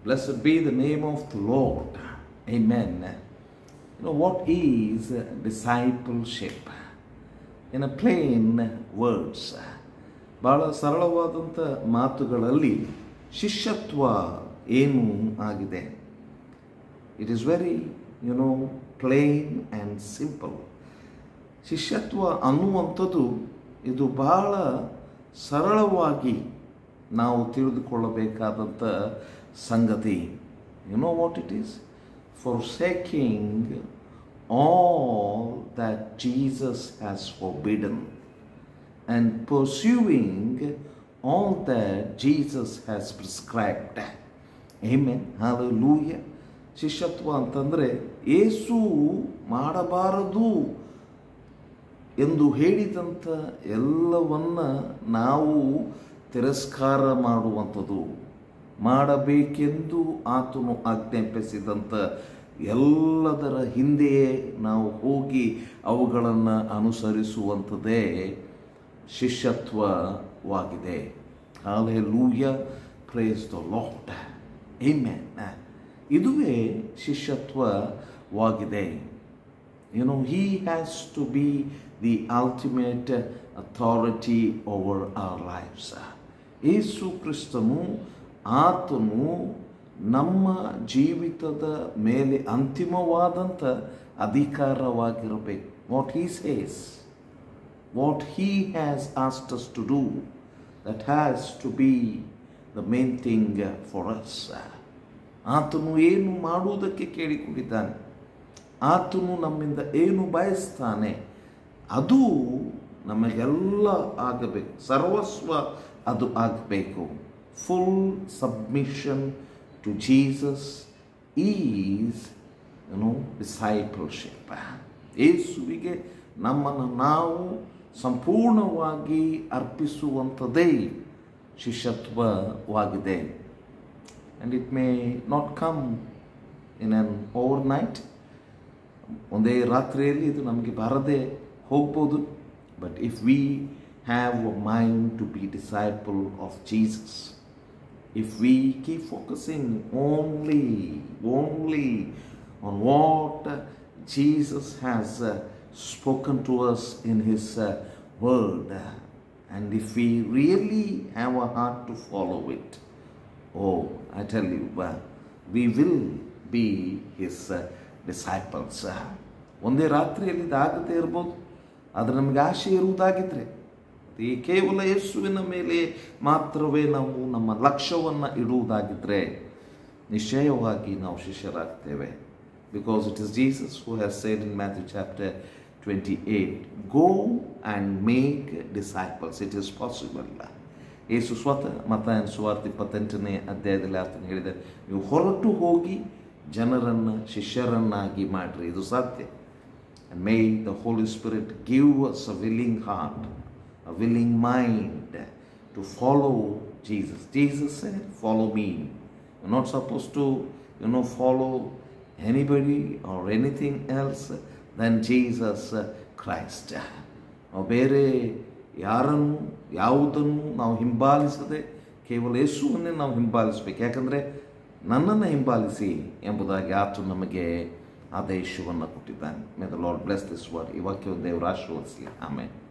Blessed be the name of the Lord. Amen. What is discipleship? In a plain words, ಬಹಳ ಸರಳವಾದಂಥ ಮಾತುಗಳಲ್ಲಿ ಶಿಷ್ಯತ್ವ ಏನು ಆಗಿದೆ. It is very plain and simple. ಶಿಷ್ಯತ್ವ ಅನ್ನುವಂಥದ್ದು ಇದು ಬಹಳ ಸರಳವಾಗಿ ನಾವು ತಿಳಿದುಕೊಳ್ಳಬೇಕಾದಂಥ ಸಂಗತಿ. What it is? Forsaking all that Jesus has forbidden and pursuing all that Jesus has prescribed. Amen. Hallelujah. ಶಿಷ್ಯತ್ವ ಅಂತಂದರೆ ಯೇಸು ಮಾಡಬಾರದು ಎಂದು ಹೇಳಿದಂಥ ಎಲ್ಲವನ್ನ ನಾವು ತಿರಸ್ಕಾರ ಮಾಡುವಂಥದ್ದು, ಮಾಡಬೇಕೆಂದು ಆತನು ಆಜ್ಞಾಪಿಸಿದಂಥ ಎಲ್ಲದರ ಹಿಂದೆಯೇ ನಾವು ಹೋಗಿ ಅವುಗಳನ್ನು ಅನುಸರಿಸುವಂಥದ್ದೇ ಶಿಷ್ಯತ್ವವಾಗಿದೆ. Hallelujah, praise the Lord. Amen. ಇದುವೇ ಶಿಷ್ಯತ್ವವಾಗಿದೆ. He has to be the ultimate authority over our lives. ಯೇಸು ಕ್ರಿಸ್ತನು ಆತನು ನಮ್ಮ ಜೀವಿತದ ಮೇಲೆ ಅಂತಿಮವಾದಂಥ ಅಧಿಕಾರವಾಗಿರಬೇಕು. What he says, what he has asked us to do, that has to be the main thing for us. ಆತನು ಏನು ಮಾಡುವುದಕ್ಕೆ ಕೇಳಿಕೊಂಡಿದ್ದಾನೆ, ಆತನು ನಮ್ಮಿಂದ ಏನು ಬಯಸ್ತಾನೆ, ಅದು ನಮಗೆಲ್ಲ ಆಗಬೇಕು. ಸರ್ವಸ್ವ ಅದು ಆಗಬೇಕು. Full submission to Jesus is discipleship. ಯೇಸುವಿಗೆ ನಮ್ಮನ್ನು ನಾವು ಸಂಪೂರ್ಣವಾಗಿ ಅರ್ಪಿಸುವಂಥದ್ದೇ ಶಿಷ್ಯತ್ವವಾಗಿದೆ. And it may not come in an overnight. ಒಂದೇ ರಾತ್ರಿಯಲ್ಲಿ ಇದು ನಮಗೆ ಬರದೇ ಹೋಗ್ಬೋದು. But if we have a mind to be disciple of Jesus, if we keep focusing only on what Jesus has spoken to us in his word, and if we really have a heart to follow it, I tell you, we will be his disciples. ಒಂದೇ ರಾತ್ರಿಯಲ್ಲಿ ಇದಾಗದೇ ಇರ್ಬೋದು, ಆದರೆ ನಮಗೆ ಆಶೆ ಇರುವುದಾಗಿದ್ದರೆ ಕೇವಲ ಯೇಸುವಿನ ಮೇಲೆ ಮಾತ್ರವೇ ನಾವು ನಮ್ಮ ಲಕ್ಷ್ಯವನ್ನು ಇಡುವುದಾಗಿದ್ದರೆ ನಿಶ್ಚಯವಾಗಿ ನಾವು ಶಿಷ್ಯರಾಗ್ತೇವೆ. Because it is Jesus who has said in Matthew chapter 28, go and make disciples. It is possible. ಯೇಸು ಸ್ವತಃ ಮತ್ತಾಯನ ಸುವಾರ್ತೆ 28ನೇ ಅಧ್ಯಾಯದಲ್ಲಿ ಆತನು ಹೇಳಿದರೆ, ನೀವು ಹೊರಟು ಹೋಗಿ ಜನರನ್ನು ಶಿಷ್ಯರನ್ನಾಗಿ ಮಾಡಿರಿ. ಇದು ಸಾಧ್ಯ. And may the Holy Spirit give us a willing heart, a willing mind to follow Jesus. Jesus said, follow me. You're not supposed to, follow anybody or anything else than Jesus Christ. ಬೇರೆ ಯಾರನ್ನು ಯಾವುದನ್ನು ನಾವು ಹಿಂಬಾಲಿಸದೆ ಕೇವಲ ಯೇಸುವನ್ನೇ ನಾವು ಹಿಂಬಾಲಿಸಬೇಕು. ಯಾಕಂದರೆ ನನ್ನನ್ನು ಹಿಂಬಾಲಿಸಿ ಎಂಬುದಾಗಿ ಆತ ನಮಗೆ ಆದೇಶವನ್ನು ಕೊಟ್ಟಿದ್ದಾನೆ. May the Lord bless this word. ಈ ವಾಕ್ಯವನ್ನು ದೇವರು ಆಶೀರ್ವದಿಸಲಿ. ಆಮೆನ್.